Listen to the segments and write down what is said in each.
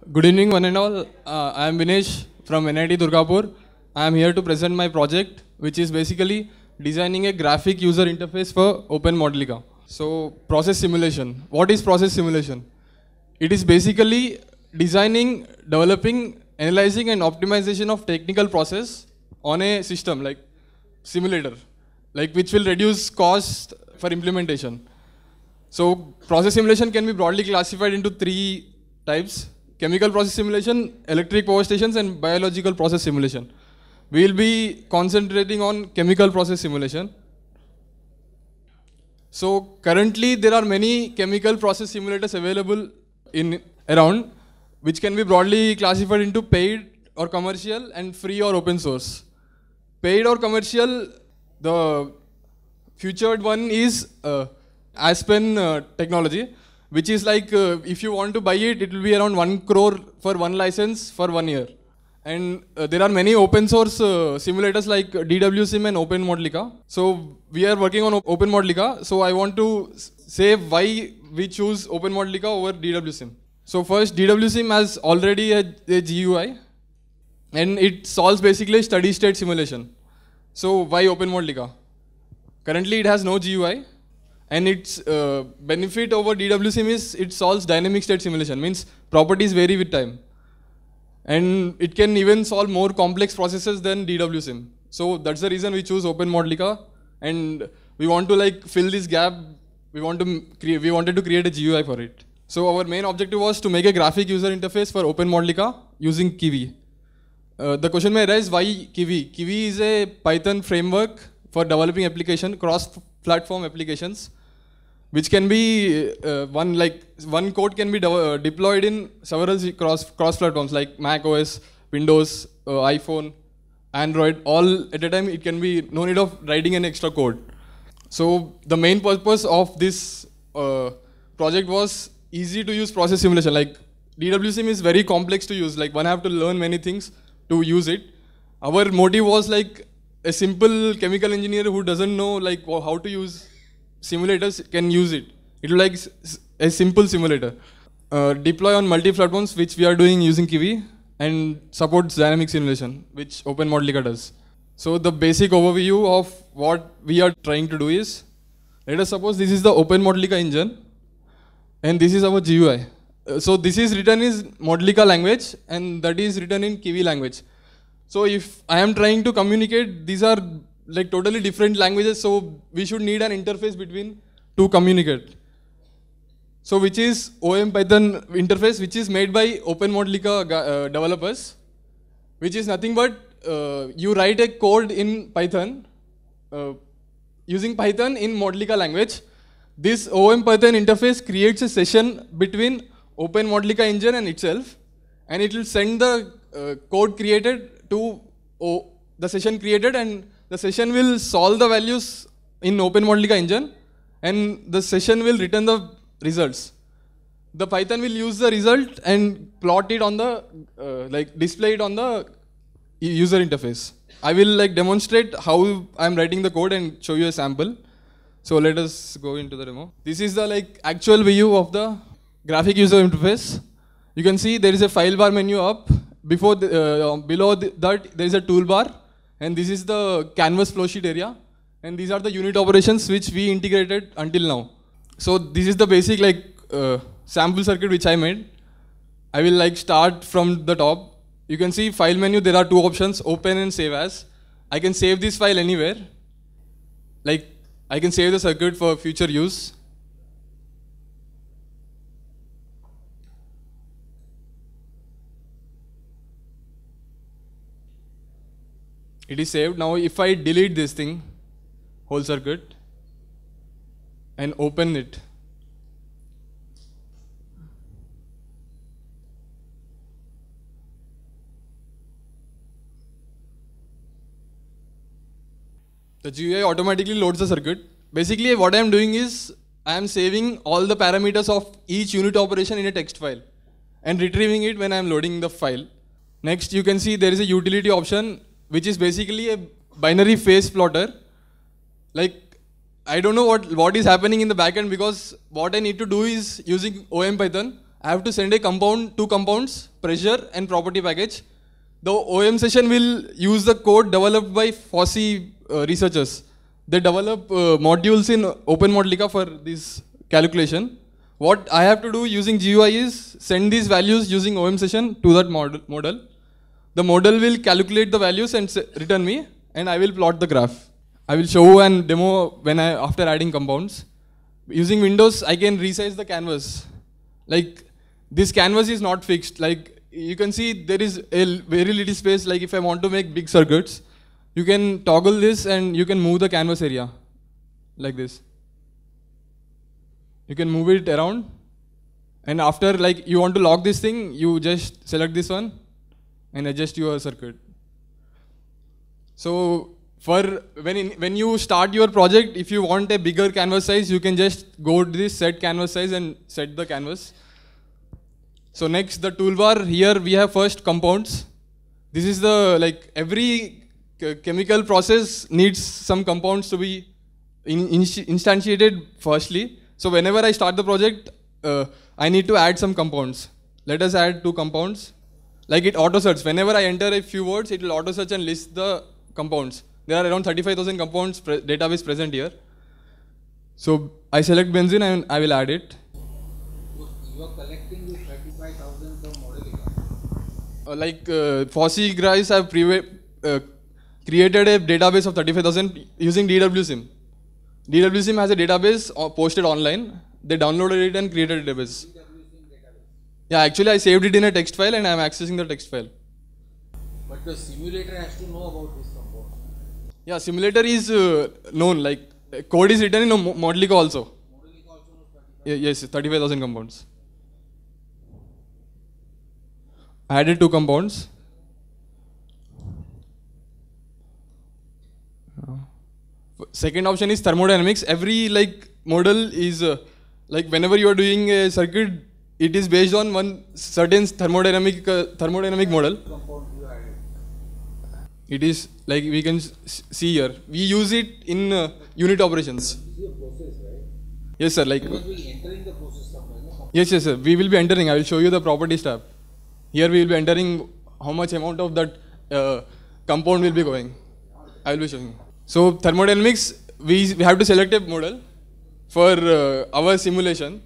Good evening, one and all. I am Vinesh from NIT Durgapur. I am here to present my project, which is basically designing a graphic user interface for Open Modelica. So, process simulation. What is process simulation? It is basically designing, developing, analyzing, and optimization of technical process on a system like simulator, like which will reduce cost for implementation. So process simulation can be broadly classified into three types: chemical process simulation, electric power stations, and biological process simulation. We will be concentrating on chemical process simulation. So currently there are many chemical process simulators available in around, which can be broadly classified into paid or commercial and free or open source. Paid or commercial, the featured one is Aspen technology, which is like if you want to buy it, it will be around 1 crore for one license for 1 year. And there are many open source simulators like DWSim and Open Modelica. So we are working on Open Modelica. So I want to say why we choose Open Modelica over DWSim. So first, DWSim has already a GUI, and it solves basically steady state simulation. So why Open Modelica? Currently it has no GUI, and its benefit over DWSim is it solves dynamic state simulation, means properties vary with time. And it can even solve more complex processes than DWSim. So that's the reason we choose Open Modelica, and we want to like fill this gap. We wanted to create a GUI for it. So our main objective was to make a graphic user interface for Open Modelica using Kiwi. The question may arise, why Kiwi? Kiwi is a Python framework for developing cross-platform applications, which can be one code can be deployed in several cross-platforms like Mac OS, Windows, iPhone, Android. All at a time, it can be no need of writing an extra code. So the main purpose of this project was easy to use process simulation. Like DWSim is very complex to use. Like one have to learn many things to use it. Our motive was like a simple chemical engineer who doesn't know like how to use simulators can use it. It will like a simple simulator. Deploy on multi-platforms, which we are doing using Kiwi, and supports dynamic simulation, which Open Modelica does. So the basic overview of what we are trying to do is, let us suppose this is the Open Modelica engine, and this is our GUI. So this is written in Modelica language, and that is written in Kiwi language. So if I am trying to communicate, these are like totally different languages, so we should need an interface between to communicate. So which is OM Python interface, which is made by Open Modelica developers, which is nothing but you write a code in Python, using Python in Modelica language. This OM Python interface creates a session between Open Modelica engine and itself, and it will send the code created to the session created, and the session will solve the values in Open Modelica engine, and the session will return the results. The Python will use the result and plot it on the display it on the user interface. I will like demonstrate how I am writing the code and show you a sample. So let us go into the demo. This is the like actual view of the graphic user interface. You can see there is a file bar menu up. Below that there is a toolbar, and this is the canvas flowsheet area, and these are the unit operations which we integrated until now. So this is the basic like sample circuit which I made. I will like start from the top. You can see file menu, there are two options, open and save as. I can save this file anywhere. Like I can save the circuit for future use. It is saved. Now if I delete this thing, whole circuit, and open it, the GUI automatically loads the circuit. Basically what I am doing is, I am saving all the parameters of each unit operation in a text file and retrieving it when I am loading the file. Next you can see there is a utility option, which is basically a binary phase plotter. Like I don't know what is happening in the backend, because what I need to do is using OM Python, I have to send a compound, two compounds, pressure and property package. The OM session will use the code developed by FOSSEE researchers. They develop modules in OpenModelica for this calculation. What I have to do using GUI is send these values using OM session to that model. The model will calculate the values and return me, and I will plot the graph. I will show and demo after adding compounds. Using Windows, I can resize the canvas. Like, this canvas is not fixed. Like, you can see there is a very little space. Like, if I want to make big circuits, you can toggle this and you can move the canvas area like this. You can move it around, and after, like, you want to lock this thing, you just select this one and adjust your circuit. So when you start your project, if you want a bigger canvas size, you can just go to this set canvas size and set the canvas. So next, the toolbar. Here we have first compounds. This is the, like, every chemical process needs some compounds to be instantiated firstly. So whenever I start the project, I need to add some compounds. Let us add two compounds. Like, it auto search. Whenever I enter a few words, it will auto search and list the compounds. There are around 35,000 compounds database present here. So I select benzene and I will add it. You are collecting the 35,000 from Modelica. FOSSEE guys have created a database of 35,000 using DWSIM. DWSIM has a database posted online. They downloaded it and created a database. Yeah, actually I saved it in a text file and I am accessing the text file. But the simulator has to know about this compound. Yeah, simulator is known. Like, code is written in Modelica also. Modelica also knows 35,000. Yes, 35,000 compounds. I added two compounds. Second option is thermodynamics. Every, like, model is like, whenever you are doing a circuit, it is based on one certain thermodynamic model. Compound you added. It is like, we can see here. We use it in unit operations. This is a process, right? Yes, sir. Like, Because we are entering the process somewhere. No? yes, sir. We will be entering. I will show you the properties tab. Here we will be entering how much amount of that compound will be going. I will be showing you. So thermodynamics, we have to select a model for our simulation.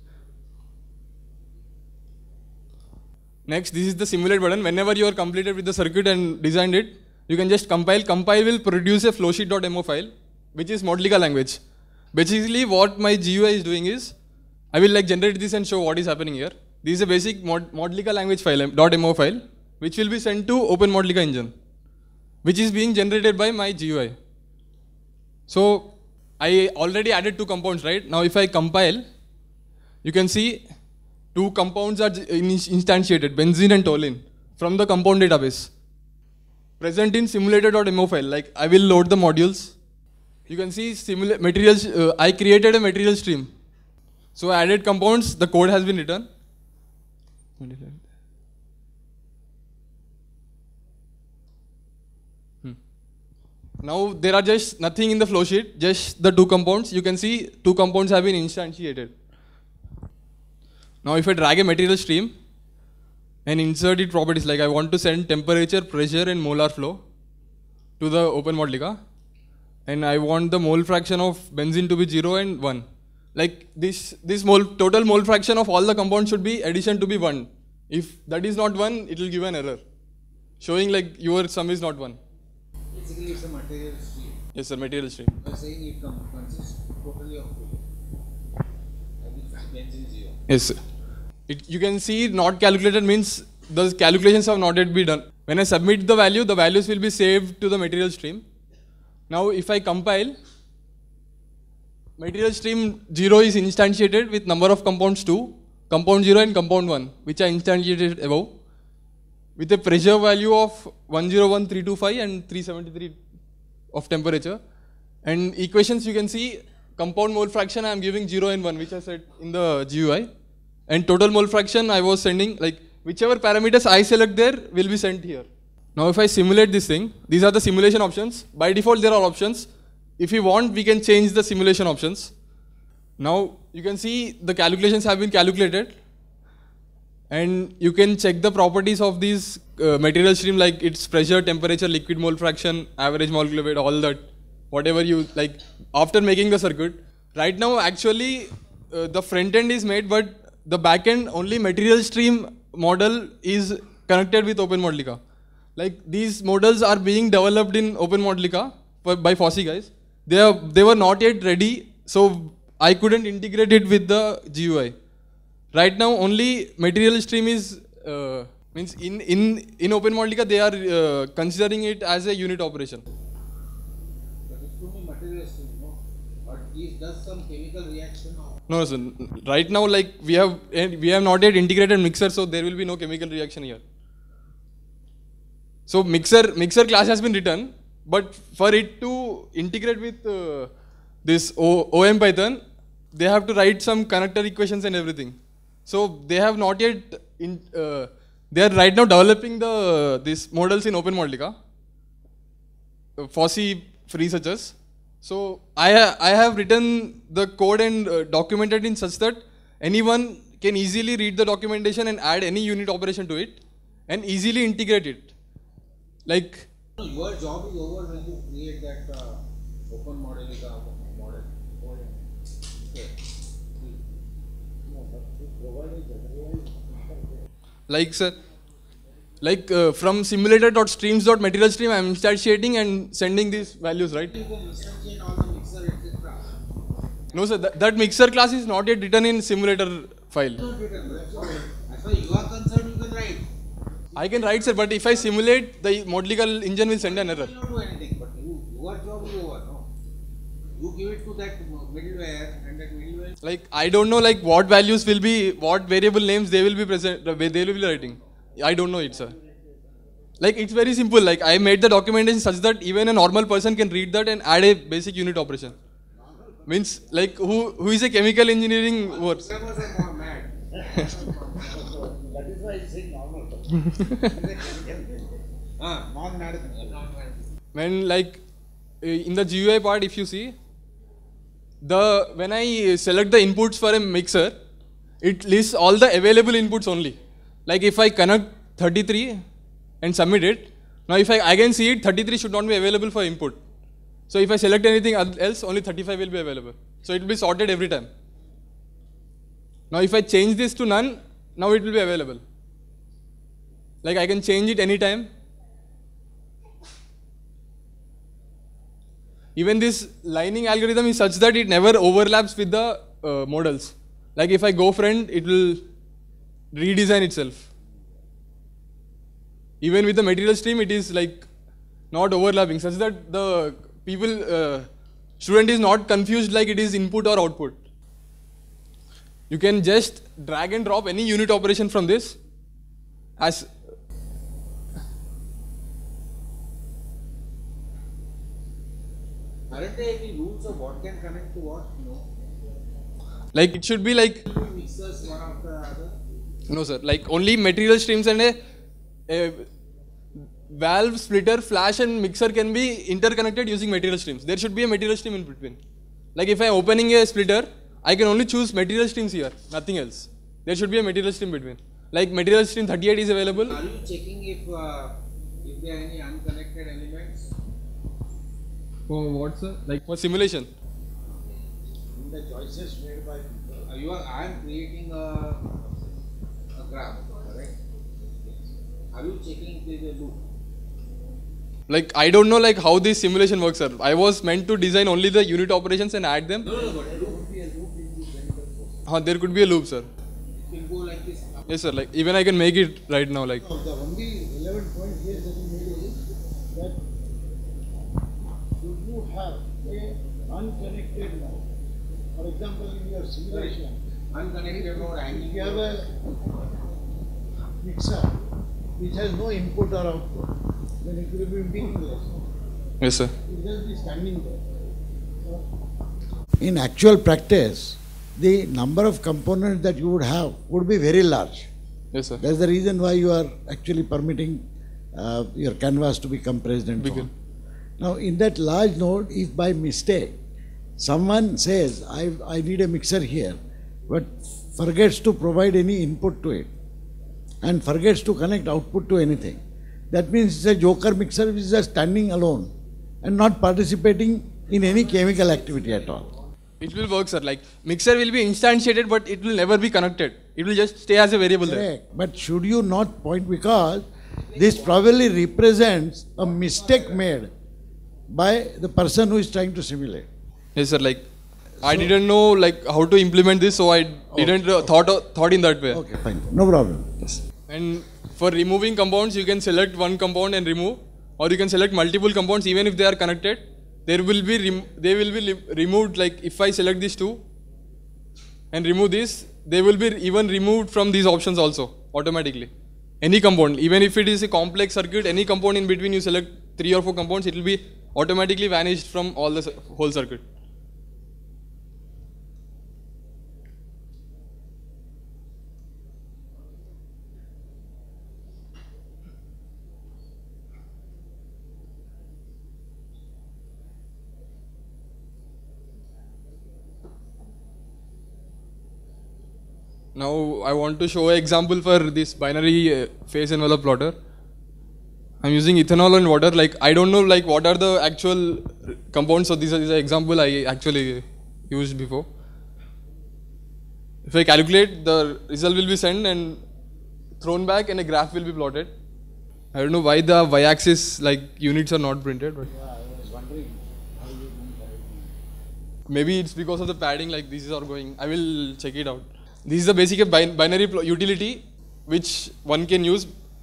Next, this is the simulate button. Whenever you are completed with the circuit and designed it, you can just compile. Compile will produce a flowsheet.mo file, which is Modelica language. Basically, what my GUI is doing is, I will, like, generate this and show what is happening here. This is a basic Modelica language file, .mo file, which will be sent to OpenModelica engine, which is being generated by my GUI. So I already added two compounds, right? Now if I compile, you can see two compounds are instantiated, benzene and toluene, from the compound database, present in simulator.mo file. Like, I will load the modules. You can see materials. I created a material stream. So I added compounds, the code has been written. Now there are just nothing in the flow sheet, just the two compounds. You can see two compounds have been instantiated. Now if I drag a material stream and insert it properties, like I want to send temperature, pressure and molar flow to the OpenModelica, and I want the mole fraction of benzene to be 0 and 1. Like, this total mole fraction of all the compounds should be addition to be 1. If that is not 1, it will give an error, showing like your sum is not 1. Basically, it's a material stream. Yes, sir, material stream. You are saying it consists totally of fluid. Benzene 0. Yes, sir. You can see not calculated means the calculations have not yet been done. When I submit the value, the values will be saved to the material stream. Now if I compile, material stream 0 is instantiated with number of compounds 2, compound 0 and compound 1, which are instantiated above, with a pressure value of 101,325 and 373 of temperature. And equations, you can see compound mole fraction I am giving 0 and 1, which I said in the GUI. And total mole fraction I was sending, like, whichever parameters I select there will be sent here. Now if I simulate this thing, these are the simulation options. By default there are options. If we want, we can change the simulation options. Now you can see the calculations have been calculated. and you can check the properties of these material stream, like its pressure, temperature, liquid mole fraction, average molecular weight, all that, whatever you like, after making the circuit. Right now, actually, the front end is made, but the back end, only material stream model is connected with OpenModelica. Like, these models are being developed in OpenModelica by FOSSEE guys. They were not yet ready, so I couldn't integrate it with the GUI. Right now, only material stream is means in OpenModelica they are considering it as a unit operation. But it should be material stream, no? But it does some chemical reaction. No, sir. Right now, like we have not yet integrated mixer, so there will be no chemical reaction here. So mixer class has been written, but for it to integrate with this OM Python, they have to write some connector equations and everything. So they have not yet they are right now developing these models in OpenModelica, FOSSEE researchers. So I have written the code and documented in such that anyone can easily read the documentation and add any unit operation to it and easily integrate it. Like, your job is over when you create that OpenModelica model. Okay. like sir, like from simulator.streams.materialstream, I am instantiating and sending these values, right? You can instantiate all the mixer, etc. No, sir. That mixer class is not yet written in simulator file. Not written. As far as you are concerned, you can write. I can write, sir, but if I simulate, the Modelica engine will send an error. You will not do anything, but your job is over, no? You give it to that middleware, and that middleware. Like, I don't know, like what values will be, what variable names they will be present, they will be writing. I don't know it, sir. Like, it's very simple. Like, I made the documentation such that even a normal person can read that and add a basic unit operation. Means, like, who is a chemical engineering works. Programmers are more mad. That is why I say normal. Non-mad. When, like, in the GUI part, if you see, when I select the inputs for a mixer, it lists all the available inputs only. Like, if I connect 33 and submit it, now if I again see it, 33 should not be available for input. So if I select anything else, only 35 will be available. So it will be sorted every time. Now if I change this to none, now it will be available. Like, I can change it anytime. Even this lining algorithm is such that it never overlaps with the models. Like, if I go front, it will redesign itself. Even with the material stream, it is like not overlapping, such that the student is not confused like it is input or output. You can just drag and drop any unit operation from this as Aren't there any rules of what can connect to what? No. like it should be like Mixers one after the other. no sir, like only material streams and a valve, splitter, flash and mixer can be interconnected using material streams. There should be a material stream in between. Like, if I am opening a splitter, I can only choose material streams here, nothing else. There should be a material stream between. Like, material stream 38 is available. Are you checking if there are any unconnected elements? For what, sir? Like for simulation. In the choices made by people. I am creating a graph, correct? Are you checking if there is a loop? Like, I don't know like how this simulation works, sir. I was meant to design only the unit operations and add them. No, but there could be a loop in the chemical process. There could be a loop, sir. It can go like this. Yes, sir. Like, even I can make it right now. Like, No, the only relevant point here that you made is that should you have a unconnected node, for example, in your simulation, Unconnected node hanging. if you have a mixer which has no input or output, then it will be meaningless. yes, sir. It will just be standing there. In actual practice, the number of components that you would have would be very large. Yes, sir. That's the reason why you are actually permitting your canvas to be compressed and so on. Now, in that large node, if by mistake someone says, I need a mixer here, but forgets to provide any input to it, and forgets to connect output to anything. That means it's a joker mixer which is just standing alone and not participating in any chemical activity at all. It will work, sir. Like mixer will be instantiated, but it will never be connected. It will just stay as a variable there. Correct. But should you not point, because this probably represents a mistake made by the person who is trying to simulate. Yes, sir. Like I didn't know like how to implement this, so I didn't thought in that way. Okay, fine. No problem. Yes. And for removing compounds, you can select one compound and remove, or you can select multiple compounds even if they are connected. They will be removed. Like if I select these two and remove this, they will be even removed from these options also automatically. Any compound, even if it is a complex circuit, any compound in between you select 3 or 4 compounds, it will be automatically vanished from all the whole circuit. Now I want to show an example for this binary phase envelope plotter. I'm using ethanol and water. Like I don't know like what are the actual compounds. So this is an example I actually used before. If I calculate, the result will be sent and thrown back, and a graph will be plotted. I don't know why the y-axis like units are not printed, but Yeah, I was wondering how you didn't have it. maybe it's because of the padding. Like these are going. I will check it out. This is the basic binary utility which one can use.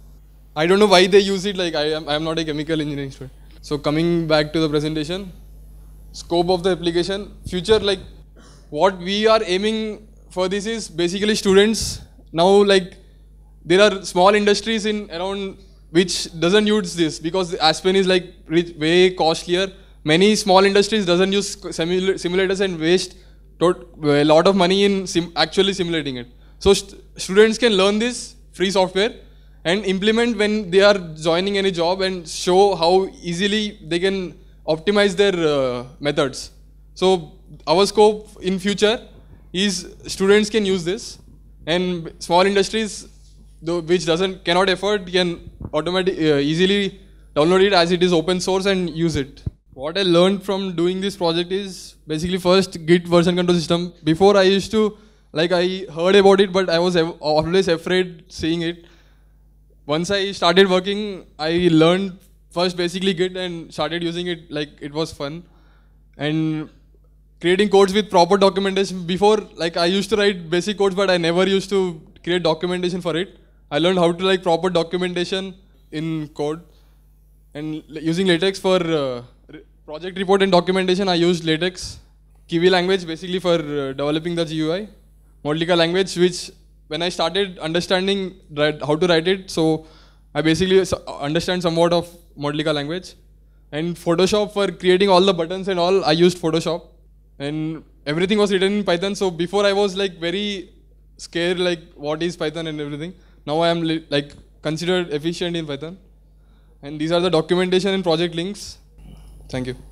I don't know why they use it. Like I am not a chemical engineering student. So coming back to the presentation, scope of the application, future, like what we are aiming for this is basically students. Now like there are small industries in around which doesn't use this because Aspen is like way costlier. Many small industries doesn't use simulators and waste a lot of money in actually simulating it. So students can learn this free software and implement when they are joining any job and show how easily they can optimize their methods. So our scope in future is students can use this, and small industries which cannot afford can easily download it as it is open source and use it. What I learned from doing this project is basically first Git version control system. Before I used to, like I heard about it, but I was always afraid seeing it. Once I started working, I learned first basically Git and started using it. Like it was fun. And creating codes with proper documentation. Before, like I used to write basic codes, but I never used to create documentation for it. I learned how to like proper documentation in code. And using LaTeX for project report and documentation, I used LaTeX. Kiwi language basically for developing the GUI. Modelica language, which when I started understanding how to write it, so I basically understand somewhat of Modelica language. And Photoshop for creating all the buttons and all, I used Photoshop. And everything was written in Python. So before I was like very scared, like what is Python and everything. Now I am like considered efficient in Python. And these are the documentation and project links. Thank you.